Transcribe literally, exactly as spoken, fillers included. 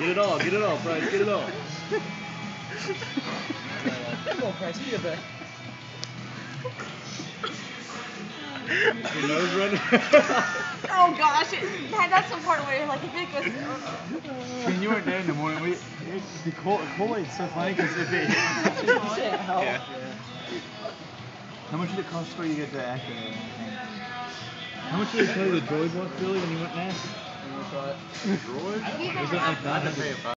Get it all, get it all, Price, get it all. Come on, Price, be a bet. Your nose running? Oh gosh, it, that, that's the part where you're like, if it goes. When you weren't there in the morning, we, the Kool-Aid's so funny because if it Yeah. Yeah. How much did it cost for you to get to Akron? How much did they tell you the droid was, Billy, when you went and asked? Droid? You Was it like nine hundred?